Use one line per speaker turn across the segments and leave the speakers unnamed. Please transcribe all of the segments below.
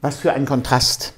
Was für ein Kontrast.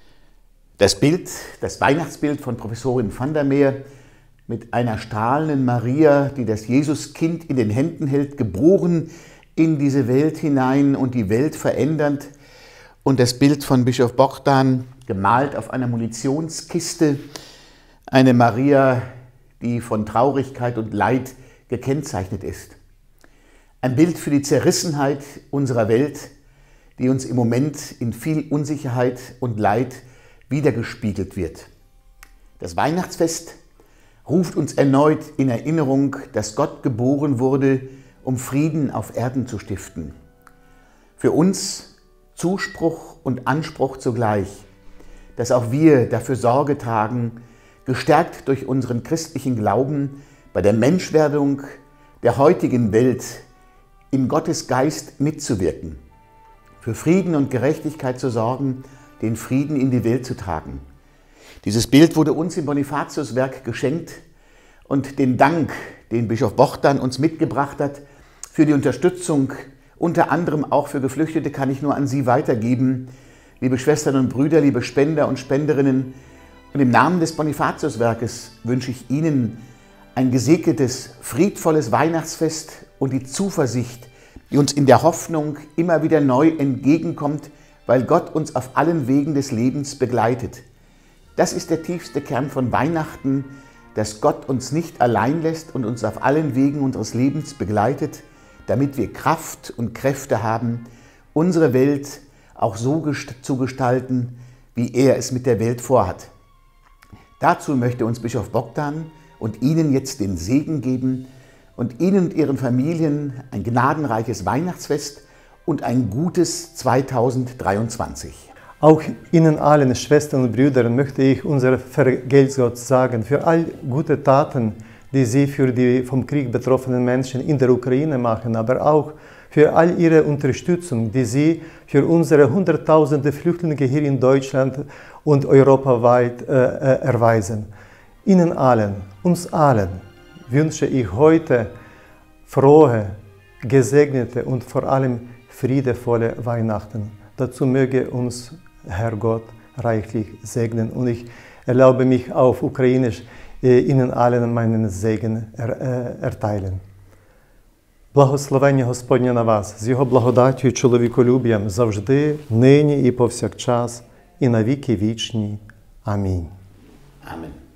Das Weihnachtsbild von Professorin van der Meer mit einer strahlenden Maria, die das Jesuskind in den Händen hält, geboren in diese Welt hinein und die Welt verändernd. Und das Bild von Bischof Bogdan, gemalt auf einer Munitionskiste, eine Maria, die von Traurigkeit und Leid gekennzeichnet ist. Ein Bild für die Zerrissenheit unserer Welt, die uns im Moment in viel Unsicherheit und Leid widergespiegelt wird. Das Weihnachtsfest ruft uns erneut in Erinnerung, dass Gott geboren wurde, um Frieden auf Erden zu stiften. Für uns Zuspruch und Anspruch zugleich, dass auch wir dafür Sorge tragen, gestärkt durch unseren christlichen Glauben, bei der Menschwerdung der heutigen Welt in Gottes Geist mitzuwirken, für Frieden und Gerechtigkeit zu sorgen, den Frieden in die Welt zu tragen. Dieses Bild wurde uns im Bonifatiuswerk geschenkt und den Dank, den Bischof Bogdan uns mitgebracht hat, für die Unterstützung, unter anderem auch für Geflüchtete, kann ich nur an Sie weitergeben. Liebe Schwestern und Brüder, liebe Spender und Spenderinnen, und im Namen des Bonifatiuswerkes wünsche ich Ihnen ein gesegnetes, friedvolles Weihnachtsfest und die Zuversicht, die uns in der Hoffnung immer wieder neu entgegenkommt, weil Gott uns auf allen Wegen des Lebens begleitet. Das ist der tiefste Kern von Weihnachten, dass Gott uns nicht allein lässt und uns auf allen Wegen unseres Lebens begleitet, damit wir Kraft und Kräfte haben, unsere Welt auch so zu gestalten, wie er es mit der Welt vorhat. Dazu möchte uns Bischof Bogdan und Ihnen jetzt den Segen geben und Ihnen und Ihren Familien ein gnadenreiches Weihnachtsfest und ein gutes 2023.
Auch Ihnen allen, Schwestern und Brüdern, möchte ich unser Vergeltgott sagen für all gute Taten, die Sie für die vom Krieg betroffenen Menschen in der Ukraine machen, aber auch für all Ihre Unterstützung, die Sie für unsere Hunderttausende Flüchtlinge hier in Deutschland und europaweit erweisen. Ihnen allen, uns allen, wünsche ich heute frohe, gesegnete und vor allem friedevolle Weihnachten. Dazu möge uns Herr Gott reichlich segnen. Und ich erlaube mich auf Ukrainisch Ihnen allen meinen Segen erteilen. Благословення Господнє на вас, з Його благодаттю і чоловіколюб'ям завжди, нині і повсякчас, і на віки вічні. Амінь.
Amen.